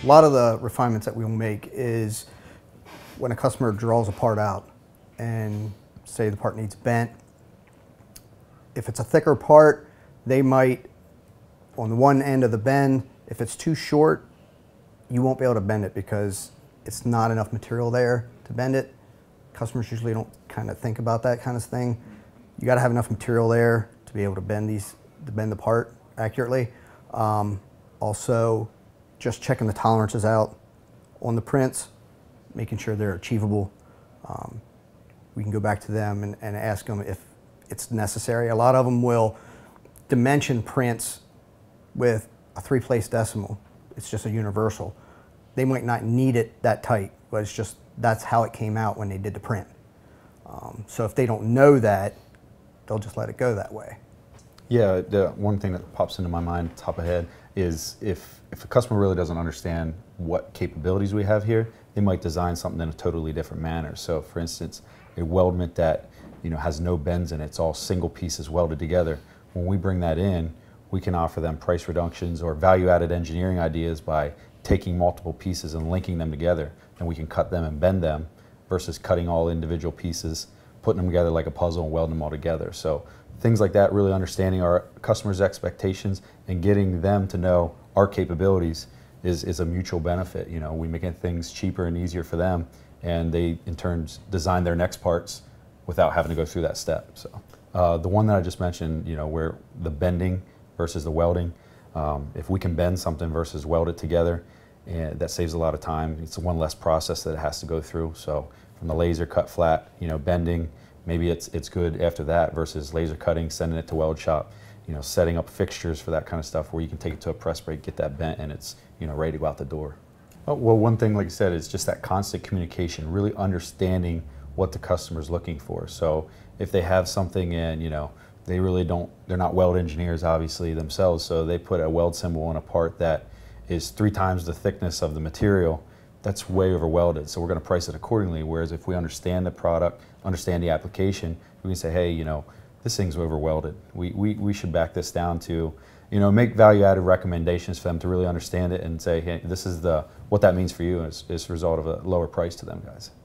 A lot of the refinements that we'll make is when a customer draws a part out and say the part needs bent. If it's a thicker part, they might, on the one end of the bend, if it's too short, you won't be able to bend it because it's not enough material there to bend it. Customers usually don't kind of think about that kind of thing. You got to have enough material there to be able to bend the part accurately. Also, just checking the tolerances out on the prints, making sure they're achievable. We can go back to them and ask them if it's necessary. A lot of them will dimension prints with a 3-place decimal. It's just a universal. They might not need it that tight, but it's just that's how it came out when they did the print. So if they don't know that, they'll just let it go that way. Yeah, the one thing that pops into my mind, top of head, is if a customer really doesn't understand what capabilities we have here, they might design something in a totally different manner. So for instance, a weldment that has no bends in it, it's all single pieces welded together. When we bring that in, we can offer them price reductions or value-added engineering ideas by taking multiple pieces and linking them together, and we can cut them and bend them versus cutting all individual pieces, putting them together like a puzzle and welding them all together. So things like that, really understanding our customers' expectations and getting them to know our capabilities is a mutual benefit. We making things cheaper and easier for them, and they in turn design their next parts without having to go through that step. So the one that I just mentioned, where the bending versus the welding, if we can bend something versus weld it together, and that saves a lot of time. It's one less process that it has to go through. So from the laser cut flat, bending, maybe it's good after that versus laser cutting, sending it to weld shop, setting up fixtures for that kind of stuff where you can take it to a press brake, get that bent, and it's ready to go out the door. Oh, well, one thing, like I said, is just that constant communication, really understanding what the customer's looking for. So if they have something and they really they're not weld engineers obviously themselves, so they put a weld symbol on a part that is 3 times the thickness of the material, that's way over welded, so we're going to price it accordingly. Whereas if we understand the product, understand the application, we can say, hey, this thing's over welded. We should back this down to, make value-added recommendations for them to really understand it and say, hey, this is what that means for you, as a result of a lower price to them guys.